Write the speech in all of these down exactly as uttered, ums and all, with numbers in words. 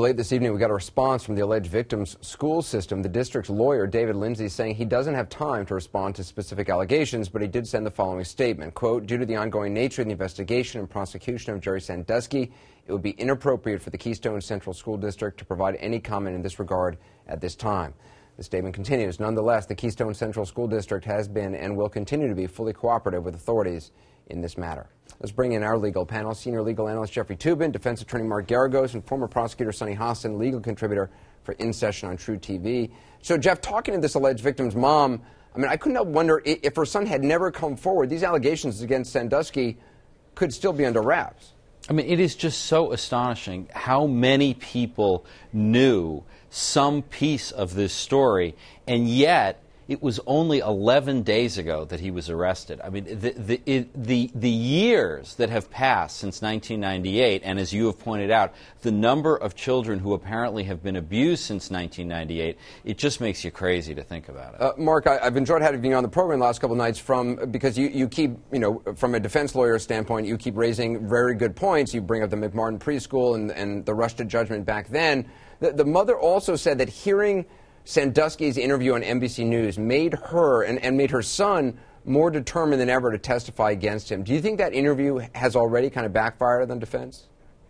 Late this evening, we got a response from the alleged victim's school system. The district's lawyer, David Lindsay, saying he doesn't have time to respond to specific allegations, but he did send the following statement. Quote, due to the ongoing nature of the investigation and prosecution of Jerry Sandusky, it would be inappropriate for the Keystone Central School District to provide any comment in this regard at this time. The statement continues. Nonetheless, the Keystone Central School District has been and will continue to be fully cooperative with authorities in this matter. Let's bring in our legal panel. Senior legal analyst Jeffrey Toobin, defense attorney Mark Garagos, and former prosecutor Sonny Hassan, legal contributor for In Session on True T V. So, Jeff, talking to this alleged victim's mom, I mean, I couldn't help wonder if her son had never come forward. These allegations against Sandusky could still be under wraps. I mean, it is just so astonishing how many people knew some piece of this story, and yet it was only eleven days ago that he was arrested. I mean, the, the, it, the, the years that have passed since nineteen ninety-eight, and as you have pointed out, the number of children who apparently have been abused since nineteen ninety-eight, it just makes you crazy to think about it. Uh, Mark, I, I've enjoyed having you on the program the last couple of nights from, because you, you keep, you know, from a defense lawyer standpoint, you keep raising very good points. You bring up the McMartin preschool and, and the rush to judgment back then. The, the mother also said that hearing Sandusky's interview on N B C News made her and, and made her son more determined than ever to testify against him. Do you think that interview has already kind of backfired on defense?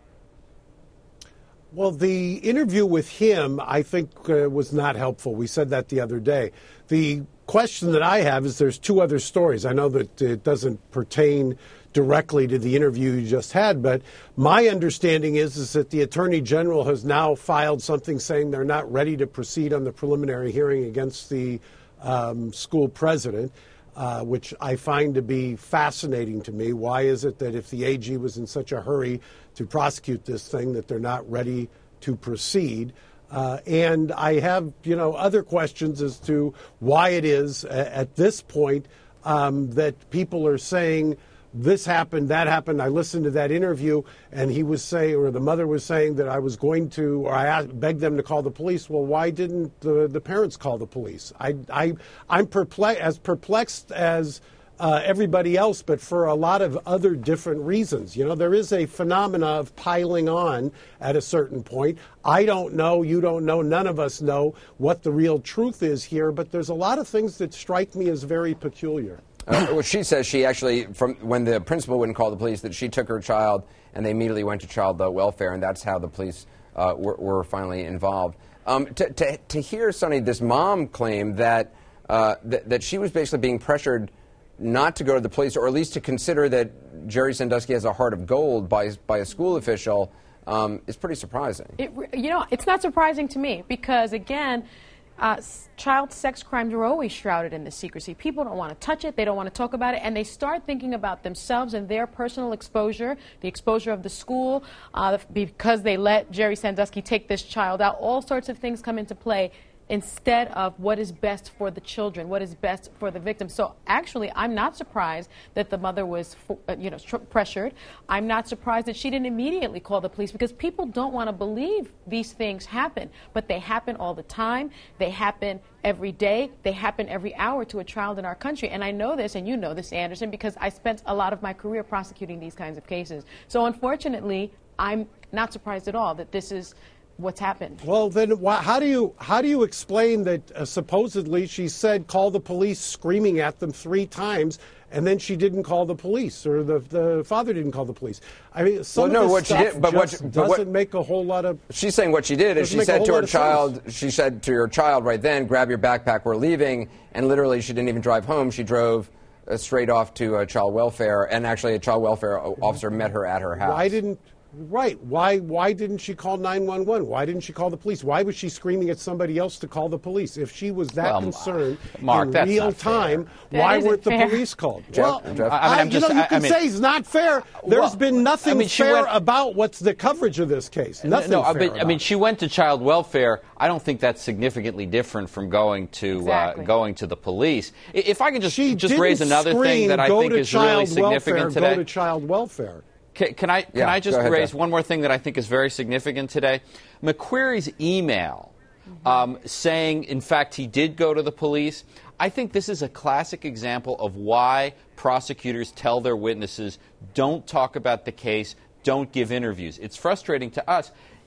Well, the interview with him, I think, uh, was not helpful. We said that the other day. The question that I have is there's two other stories. I know that it doesn't pertain directly to the interview you just had, but my understanding is, is that the Attorney General has now filed something saying they're not ready to proceed on the preliminary hearing against the um, school president, uh, which I find to be fascinating to me. Why is it that if the A G was in such a hurry to prosecute this thing that they're not ready to proceed? Uh, and I have, you know, other questions as to why it is uh, at this point um, that people are saying this happened, that happened. I listened to that interview, and he was saying, or the mother was saying that I was going to, or I asked, begged them to call the police. Well, why didn't the, the parents call the police? I, I, I'm perplex, as perplexed as uh, everybody else, but for a lot of other different reasons. You know, there is a phenomena of piling on at a certain point. I don't know, you don't know, none of us know what the real truth is here, but there's a lot of things that strike me as very peculiar. Uh, well, she says she actually, from when the principal wouldn't call the police, that she took her child and they immediately went to child uh, welfare, and that's how the police uh, were, were finally involved. Um, to, to, to hear, Sonny, this mom claim that, uh, th that she was basically being pressured not to go to the police, or at least to consider that Jerry Sandusky has a heart of gold by, by a school official, um, is pretty surprising. It, you know, it's not surprising to me because, again, Uh, child sex crimes are always shrouded in the secrecy. People don't want to touch it, they don't want to talk about it, and they start thinking about themselves and their personal exposure, the exposure of the school, uh, because they let Jerry Sandusky take this child out. All sorts of things come into play instead of what is best for the children, what is best for the victim. So actually, I'm not surprised that the mother was, uh, you know, pressured. I'm not surprised that she didn't immediately call the police, because people don't want to believe these things happen, but they happen all the time. They happen every day. They happen every hour to a child in our country. And I know this, and you know this, Anderson, because I spent a lot of my career prosecuting these kinds of cases. So unfortunately, I'm not surprised at all that this is what's happened. Well, then why, how do you how do you explain that uh, supposedly she said call the police, screaming at them three times, and then she didn't call the police, or the the father didn't call the police? I mean, some well, no, of this what stuff she did, but what, just but doesn't what, make a whole lot of. She's saying what she did is she said to her child, sense. she said to her child right then, grab your backpack, we're leaving, and literally she didn't even drive home. She drove uh, straight off to uh, child welfare, and actually a child welfare officer met her at her house. Why didn't? Right. Why Why didn't she call nine one one? Why didn't she call the police? Why was she screaming at somebody else to call the police? If she was that well, concerned Mark, in that's real not time, fair. why That weren't the fair. police called? Jeff, well, Jeff? I mean, I'm I, just, you know, you I, can I mean, say it's not fair. There's well, been nothing I mean, she fair went, about what's the coverage of this case. Nothing no, fair I mean, about I mean, it. she went to child welfare. I don't think that's significantly different from going to Exactly. uh, going to the police. If I can just She just raise didn't another scream, thing that I go think to is really child significant welfare, today. Go to child welfare. Can, can I can Yeah, I just go ahead, raise Jeff. one more thing that I think is very significant today? McQuarrie's email um, saying, in fact, he did go to the police. I think this is a classic example of why prosecutors tell their witnesses, don't talk about the case, don't give interviews. It's frustrating to us.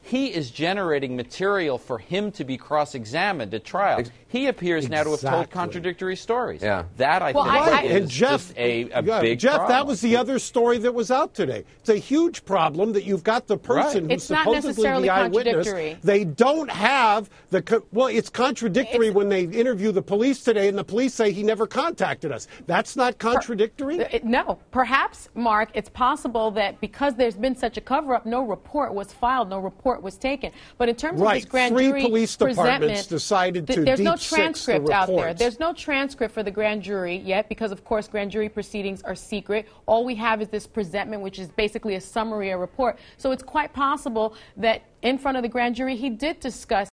he is generating material for him to be cross-examined at trial. He appears now to have told contradictory stories. Yeah. That, I well, think, I, I, is and Jeff, just a, a yeah, big Jeff, problem. that was the other story that was out today. It's a huge problem that you've got the person Right. who's It's not supposedly necessarily the eyewitness. contradictory. They don't have the, co well, it's contradictory It's, when they interview the police today and the police say he never contacted us. That's not contradictory? Per, no. Perhaps, Mark, it's possible that because there's been such a cover-up, no report was filed, no report was taken. But in terms right. of this grand Three jury police departments presentment, decided to there's deep no six the transcript out there. reports. There's no transcript for the grand jury yet because, of course, grand jury proceedings are secret. All we have is this presentment, which is basically a summary, a report. So it's quite possible that in front of the grand jury he did discuss